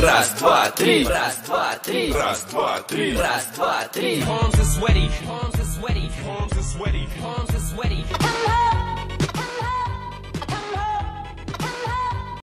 Раз, два, три. Раз, два, три. Раз, два, три. Раз, два, три. Palms are sweaty. Palms are sweaty. Palms are sweaty. Palms are sweaty.